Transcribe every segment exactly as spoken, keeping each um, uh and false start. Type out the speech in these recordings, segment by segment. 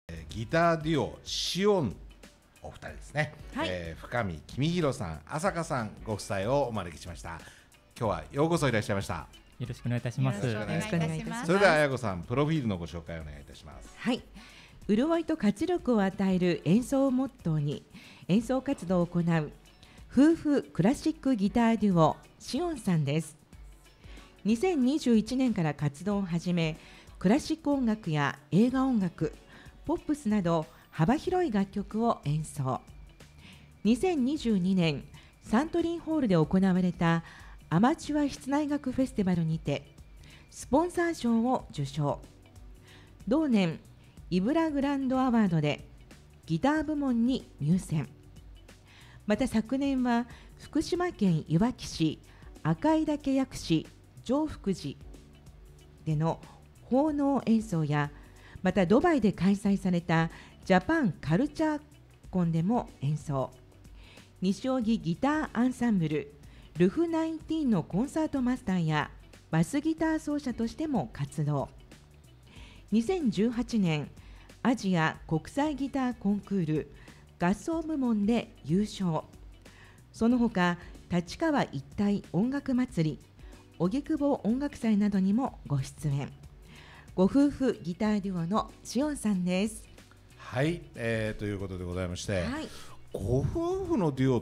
ギターデュオシオンお二人ですね、 はい、 えー、深見公弘さん、朝香さんご夫妻をお招きしました。今日はようこそいらっしゃいました。 よろしくお願いいたします。 よろしくお願いいたします。 それでは綾子さん、プロフィールのご紹介をお願いいたします。 はい、潤いと活力を与える演奏をモットーに演奏活動を行う夫婦クラシックギターデュオシオンさんです。にせんにじゅういちねんから活動を始め、クラシック音楽や映画音楽、ポップスなど幅広い楽曲を演奏。にせんにじゅうにねんサントリーホールで行われたアマチュア室内楽フェスティバルにてスポンサー賞を受賞。同年イブラグランドアワードでギター部門に入選。また昨年は福島県いわき市赤井岳薬師常福寺での奉納演奏や、またドバイで開催されたジャパンカルチャーコンでも演奏。西荻ギターアンサンブルルフナインティーンのコンサートマスターやバスギター奏者としても活動。にせんじゅうはちねんアジア国際ギターコンクール合奏部門で優勝。その他立川一体音楽祭り、荻窪音楽祭などにもご出演。ご夫婦ギターデュオのシオンさんです。 はい、えー、ということでございまして、 はい、 ご夫婦のデュオって、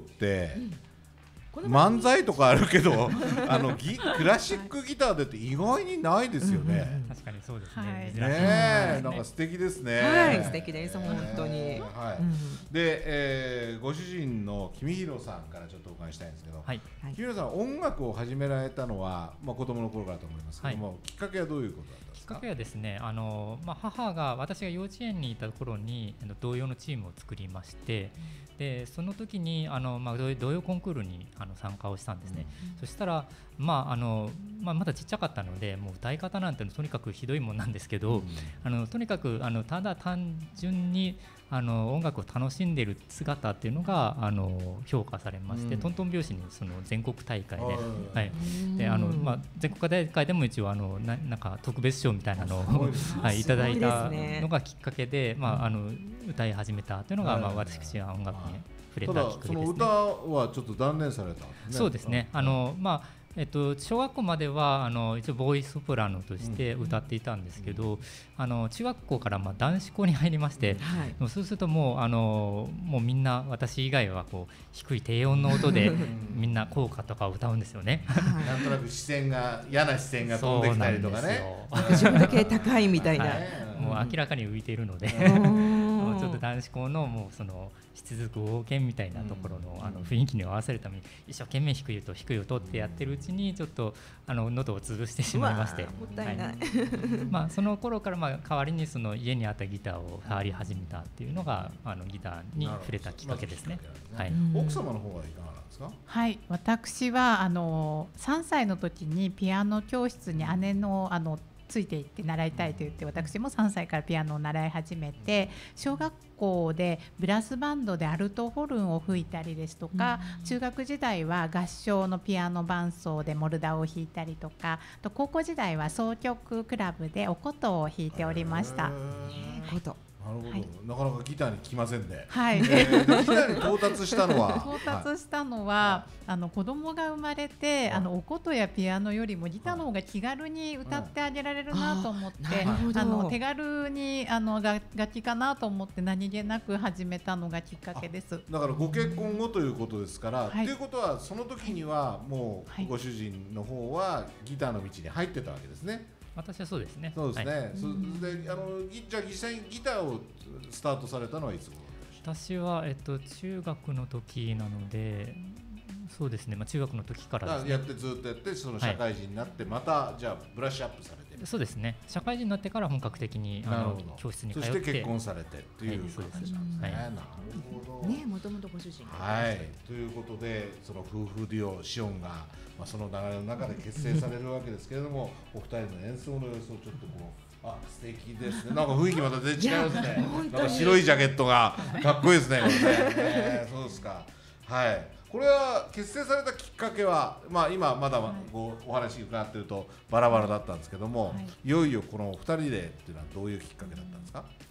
うん、 漫才とかあるけどあのギクラシックギターでって意外にないですよね。 うんうん、確かにそうですね。 はい、 ねえ、なんか素敵ですね。 はい、素敵です、本当に。 えーはい、うん、で、えー、ご主人の公弘さんからちょっとお伺いしたいんですけど、はい、公弘さん音楽を始められたのは、まあ、子供の頃からと思いますけども、はい、きっかけはどういうことだったんですか？ きっかけはですね、あの、まあ、母が私が幼稚園にいた頃にあの童謡のチームを作りまして、うん、でその時にあの、まあ、童謡コンクールにあの参加をしたんですね。うん、そしたら、まああのまあ、まだちっちゃかったのでもう歌い方なんてのとにかくひどいもんなんですけど、うん、あのとにかくあのただ単純にあの音楽を楽しんでいる姿っていうのがあの評価されまして、うん、トントン拍子にその全国大会で、はい、であのまあ、全国大会でも一応あの な, なんか特別賞みたいなのを、はい、いただいたのがきっかけで、まあ、あの歌い始めたというのが、まあ、私が音楽に触れたきっかけですね。 ただその歌はちょっと断念されたんですね。 そうですね。あの、まあえっと、小学校まではあの一応ボーイソプラノとして歌っていたんですけど、うん、あの中学校からまあ男子校に入りまして、はい、そうするともうあのもうみんな私以外はこう低い低音の音でみんな校歌とかを歌うんですよね。 なんとなく視線が嫌な視線が飛んできたりとかね。 自分だけ高いみたいな、はい、 もう明らかに浮いているのでちょっと男子校のもうその必属王権みたいなところ の, あの雰囲気に合わせるために一生懸命低い音低い音ってやってるうちにちょっとあの喉を潰してしまいまして、 もったいない、はい、 まあその頃からまあ代わりにその家にあったギターを触り始めたっていうのがあのギターに触れたきっかけですね。 はい、奥様の方はいかがなんですか？ はい、私はあのさんさいの時にピアノ教室に姉のあのついていって習いたいと言って、私もさんさいからピアノを習い始めて、小学校でブラスバンドでアルトホルンを吹いたりですとか、中学時代は合唱のピアノ伴奏でモルダを弾いたりとか、と高校時代は箏曲クラブでお琴を弾いておりました。 琴、 なるほど、はい、なかなかギターに来ませんね。 はい、 えー、ギターに到達したのは到達したのは、はい、あの子供が生まれて、はい、あのお琴やピアノよりもギターの方が気軽に歌ってあげられるなと思って、はい、ああの手軽にあの楽器かなと思って何気なく始めたのがきっかけです。 だからご結婚後ということですから、と、はい、いうことはその時にはもうご主人の方はギターの道に入ってたわけですね。 私はそうですね。 そうですね。はい、そであのじゃあ実際にギターをスタートされたのはいつ頃でした？ 私はえっと中学の時なので、そうですね。まあ中学の時からですね。 やってずっとやってその社会人になって、はい、またじゃあブラッシュアップされて。 そうですね。社会人になってから本格的にあの教室に通って、 そして結婚されてっていう感じなんですね。なるほど。 ね、もともとご主人。 はい。ということでその夫婦デュオシオンが、まあ、その流れの中で結成されるわけですけれども、お二人の演奏の様子をちょっとこう、あ、素敵ですね。なんか雰囲気また全然違いますね。なんか白いジャケットがかっこいいですね。これね。えー、そうですか。はい。これは結成されたきっかけは、まあ、今まだごお話伺っているとバラバラだったんですけども、はい、いよいよこのふたりでっていうのはどういうきっかけだったんですか？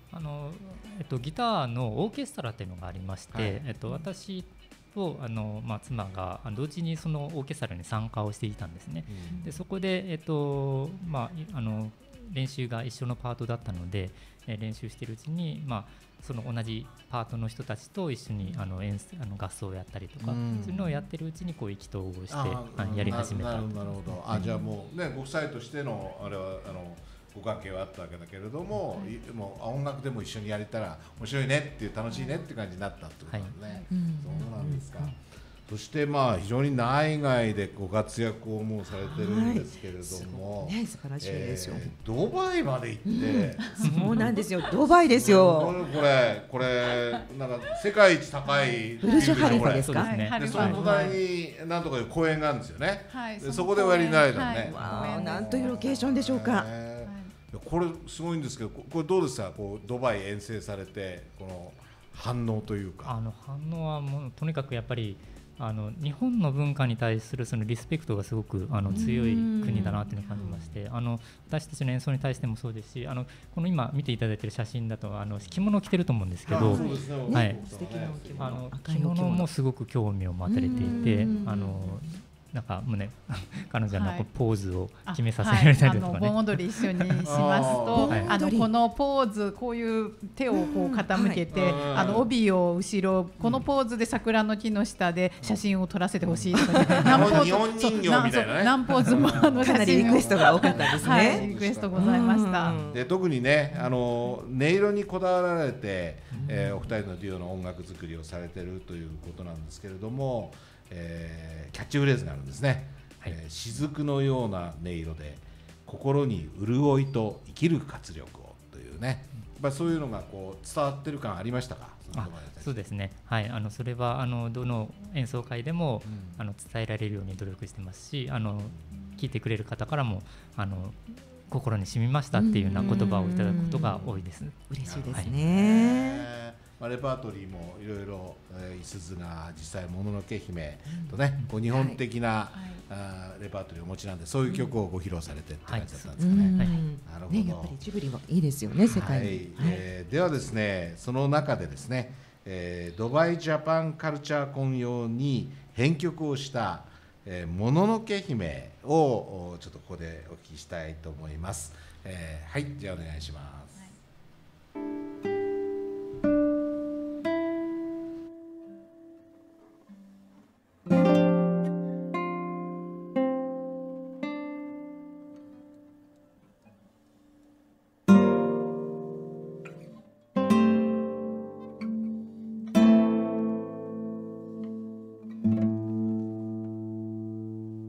あのえっと、ギターのオーケストラっていうのがありまして、 はいえっと、私とあの、まあ、妻があの同時にそのオーケストラに参加をしていたんですね。 うんでそこで、えっとまあ、いあの練習が一緒のパートだったので、えー練習しているうちに、まあ、その同じパートの人たちと一緒にあの演奏あの合奏をやったりとか、 うんそういうのをやってるうちにこう意気投合してあはいやり始めた。 なるほどなるほど。あ、じゃあもうね、ご夫妻としてのあれはあのご関係はあったわけだけれども、いもうあ音楽でも一緒にやれたら面白いねっていう楽しいねっていう感じになったってことなんですね。 うんそうなんですか。そしてまあ非常に内外でご活躍をもうされてるんですけれども、 ね、素晴らしいですよ。 えードバイまで行って、 そうなんですよ。ドバイですよ。 これこれなんか世界一高いブルジュハリファですか。 そうですねではいその隣になんとかいう公園があるんですよね。 はいでそこでおやりになられたのね。 はいわあ、なんというロケーションでしょうか。 へーいやこれすごいんですけど、ここれどうですか、こうドバイ遠征されてこの反応というか。 あの反応はもうとにかくやっぱりあの日本の文化に対するそのリスペクトがすごくあの強い国だなというのを感じまして、あの私たちの演奏に対してもそうですし、あのこの今見ていただいている写真だとあの着物を着てると思うんですけあど、 そうですねはい素敵なお着物あの赤い着お着物物もすごく興味を持たれていて、 うんあのなんか胸彼女のこうはいポーズをあ決めさせられたりとかね。 はい、あの盆踊り一緒にしますとあーあのこのポーズこういう手をこう傾けて、 はいあの帯を後ろこのポーズで桜の木の下で写真を撮らせてほしいとか、ね、何ポーズ日本人形みたいなねそう何ポーズもあのかなりリクエストが多かったですね。 はい、リクエストございました。 うんで特にね、あの音色にこだわられて、えーお二人のデュオの音楽作りをされているということなんですけれども、えーキャッチフレーズがあるんですね。 はいえー雫のような音色で心に潤いと生きる活力をというね、やっぱりそういうのがこう伝わってる感ありましたか。 あそうですね、はい、あのそれはあのどの演奏会でも、 うんあの伝えられるように努力してますし、あの聞いてくれる方からもあの心に染みましたっていうような言葉をいただくことが多いです。 嬉しいですえね。 ーまあ、レパートリーもいろいろ、えー、いすゞが実際もののけ姫とね、こう日本的な、あーレパートリーをお持ちなんで、そういう曲をご披露されてって感じだったんですかね。 うんはいなるほどね、やっぱりジブリはいいですよね、世界はいに。 えーではですね、その中でですね、えードバイジャパンカルチャーコン用に編曲をしたえーもののけ姫をおちょっとここでお聞きしたいと思います。えーはい、じゃあお願いします。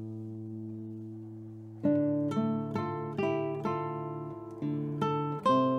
「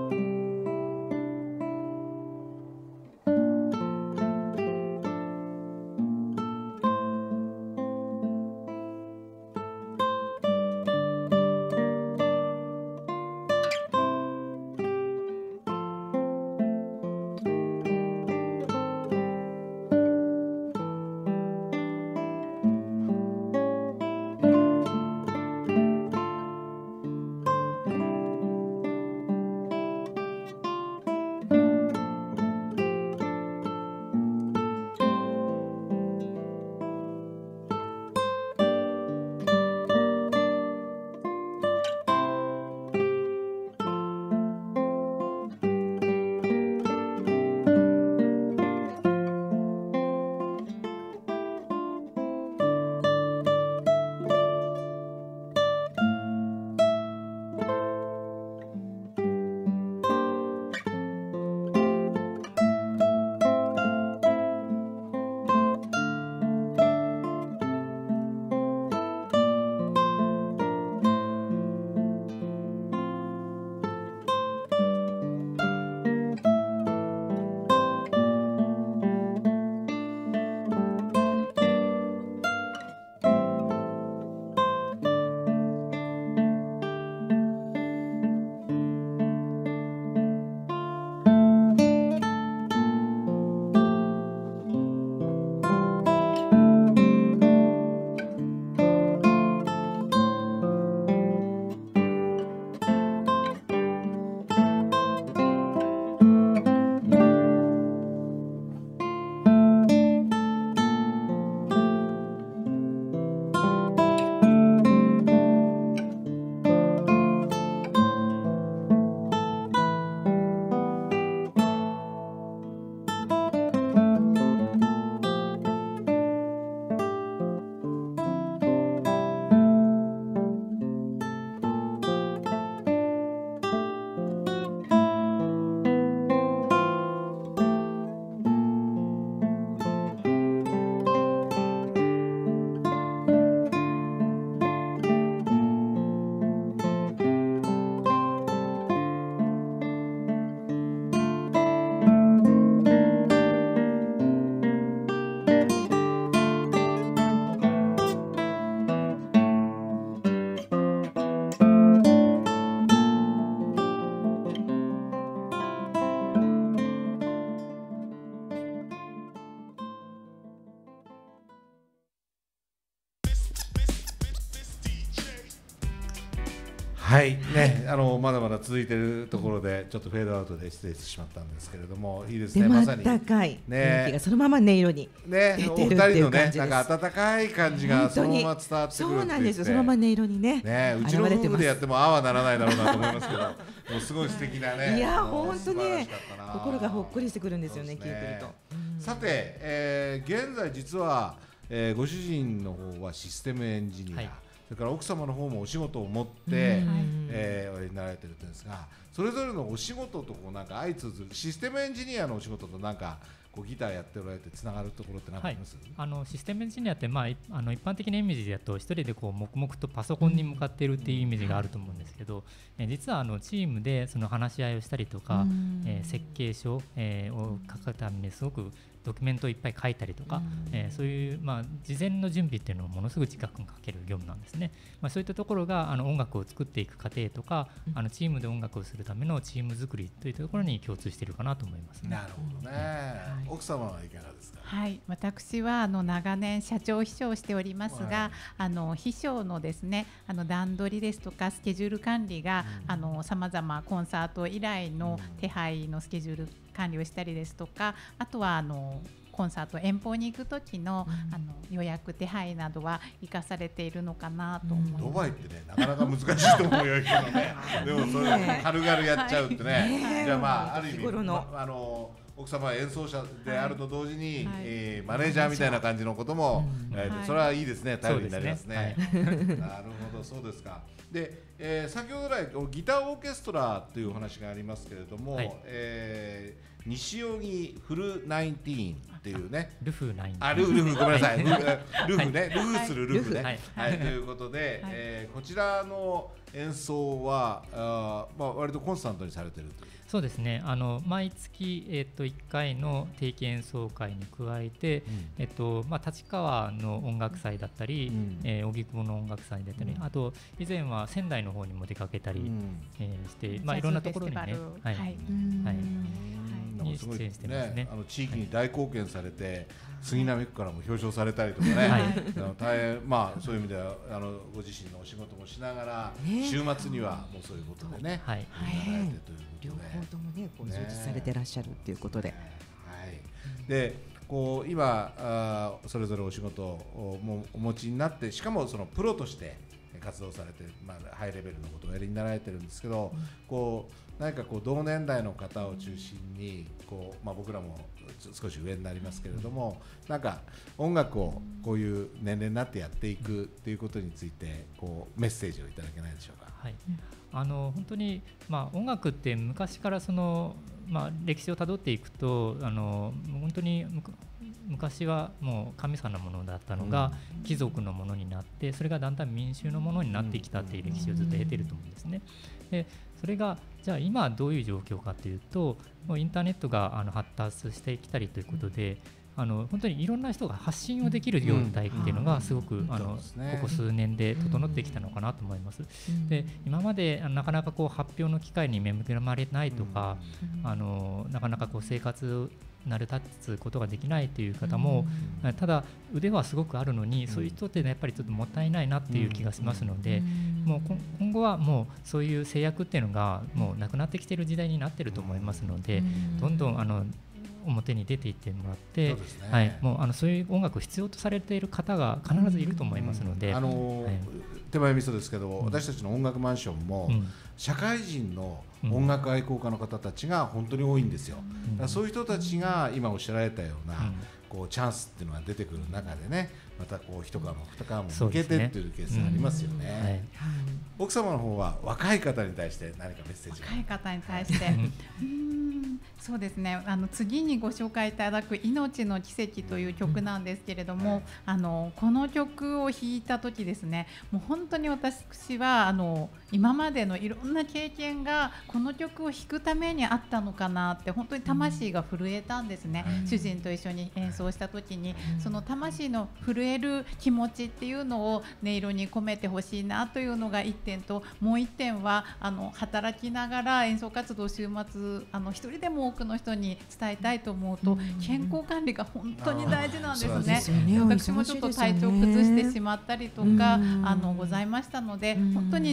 はいね、あのまだまだ続いているところでちょっとフェードアウトで失礼してしまったんですけれども、いいですね、 でもまさに温かいね雰囲気がそのまま音色にね、お出てるってい二人のねう感じです。 なんか温かい感じがそのまま伝わってくるってそ言って、 うなんですよ。そのまま音色にねね、うちの現れてます夫婦でやってもああはならないだろうなと思いますけど、もうすごい素敵なね。 いやあの本当素晴らねしかったな心がほっこりしてくるんですよね、聞いそうですねてると。うんさて、えー現在実は、えーご主人の方はシステムエンジニア、 はいそれから奥様の方もお仕事を持って、 うんえーおやりになられてるんですが、それぞれのお仕事とこうなんか相通ずるシステムエンジニアのお仕事となんかこうギターやっておられてつながるところって何かあります？ あのシステムエンジニアって、まあ、いあの一般的なイメージだと一人でこう黙々とパソコンに向かっているっていうイメージがあると思うんですけど、え実はあのチームでその話し合いをしたりとか、 うんえー設計書、えーを書くためにすごくドキュメントをいっぱい書いたりとか、 うんえーそういう、まあ、事前の準備っていうのをものすごく時間かける業務なんですね。まあ、そういったところがあの音楽を作っていく過程とか、 うんあのチームで音楽をするためのチーム作りといったところに共通しているかなと思いますね。 なるほどね、奥様はいかがですか？ はい、私はあの長年社長秘書をしておりますが、 はいあの秘書のですね、あの段取りですとかスケジュール管理が、 うんあの様々コンサート以来のうん手配のスケジュール管理をしたりですとか、あとはあのコンサート遠方に行く時の、 うんあの予約手配などは生かされているのかなと思います。 ドバイってね、なかなか難しいと思うよけどね。でもそれね軽々やっちゃうってね。 はいじゃあまあある意味、 日頃のまあの奥様は演奏者であると同時に、 はいえーマネージャーみたいな感じのことも、 うんえーはいそれはいいですね。頼りになりますね。 そうなるほど、そうですか。で、えー先ほど来ギターオーケストラというお話がありますけれども、 はいえー西荻フルナインティーンっていうね。 ルフナインあルフルフごめんなさい、ルフルフね、ルフするルフね、 はいはい、ということで、えーこちらの演奏はあー、まあ、割とコンスタントにされてるという。 そうですね、あの毎月、えっといっかいの定期演奏会に加えて、えっとまあ、立川の音楽祭だったり、 うんえー荻窪の音楽祭だったり、 うんあと以前は仙台の方にも出かけたり、 うんえーして、まあ、いろんなところにね、 ジャズフェスティバルはいはいうんはいなんかすごいに出演してますねあの地域に大貢献されて、杉並区からも表彰されたりとかね、 はいあの大変まあそういう意味ではあのご自身のお仕事もしながら、 ね週末にはもうそういうことでね、 はいやられてという両ことで。 方ともねこう充実されてらっしゃるっていうことで。 はい、でこう今あーそれぞれお仕事をもお持ちになって、しかもそのプロとして活動されて、まあ、ハイレベルのことをおやりになられてるんですけど、こう何かこう同年代の方を中心にこう、まあ、僕らも少し上になりますけれども、なんか音楽をこういう年齢になってやっていくっていうことについてこうメッセージをいただけないでしょうか。 はい、あの本当に、まあ、音楽って昔からその、まあ、歴史をたどっていくとあの本当にむか昔はもう神様のものだったのが貴族のものになって、それがだんだん民衆のものになってきたっていう歴史をずっと経ていると思うんですね。でそれがじゃあ今どういう状況かというと、もうインターネットがあの発達してきたりということで、あの本当にいろんな人が発信をできる状態っていうのがすごく、あそうのですねここ数年で整ってきたのかなと思います。で今まであのなかなかこう発表の機会に恵まれないとか、あのなかなかこう生活成り立つことができないという方も、ただ腕はすごくあるのに、そういう人ってやっぱりちょっともったいないなっていう気がしますので、もうこ今後はもうそういう制約っていうのがもうなくなってきている時代になっていると思いますので、どんどんあの表に出ていってもらって、 そうですね、 はい、もうあのそういう音楽を必要とされている方が必ずいると思いますので、 あのーはい手前味噌ですけど、 うん私たちの音楽マンションも、 うん社会人の音楽愛好家の方たちが本当に多いんですよ。だからそういう人たちが今おっしゃられたような、 うんこうチャンスっていうのが出てくる中でね、またこう一皮も二皮も向けそうですねてっていうケースがありますよね。 はい奥様の方は若い方に対して何かメッセージが若い方に対してうーんそうですね、あの次にご紹介いただく「命の奇跡」という曲なんですけれども、 はいあのこの曲を弾いた時ですね、もう本当に私はあの今までのいろんな経験がこの曲を弾くためにあったのかなって、本当に魂が震えたんですね、 うん主人と一緒に演奏した時に、 うんその魂の震える気持ちっていうのを音色に込めてほしいなというのがいってんと、もういってんはあの働きながら演奏活動を週末あの一人でも多くの人に伝えたいと思うと、 うん健康管理が本当に大事なんですあーそうね。 ですよね私もちょっと体調崩してしまったりとか、 うんあのございましたので、 うん本当に自分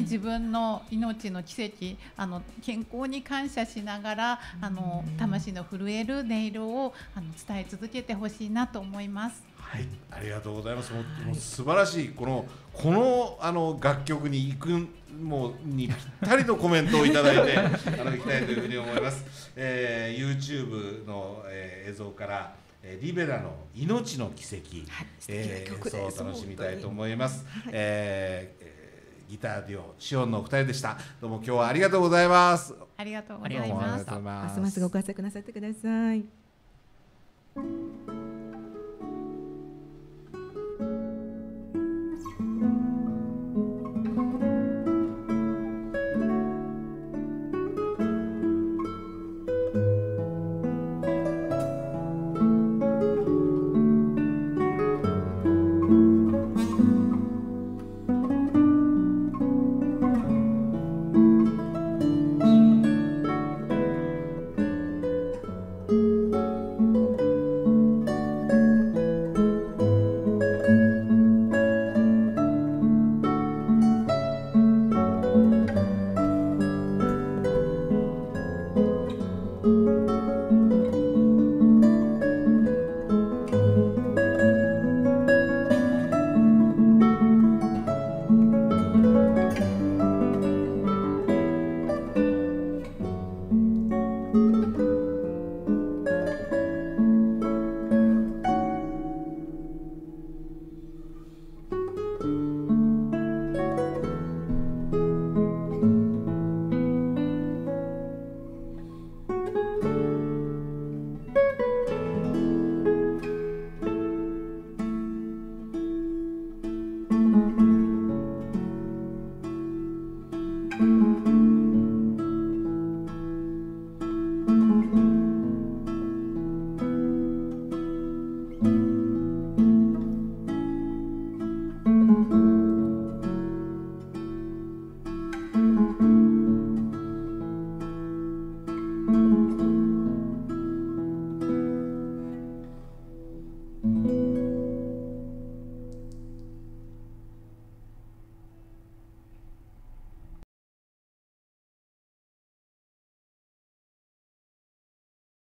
んの命の奇跡、あの健康に感謝しながら、あの魂の震える音色をあの伝え続けてほしいなと思います。 はい、ありがとうございます。もう、もう素晴らしいこのこのあの楽曲に行くもうにぴったりのコメントをいただいてあの行きたいというふうに思います。えー、YouTube の、えー、映像から、えー、リベラの命の奇跡、 はい、 えー、演奏を楽しみたいと思います。 はい、 えー、ギターデュオシオンのお二人でした。どうも今日はありがとうございます。 ありがとうございありがとうございま。 ますした。 ますますご活躍なさってください。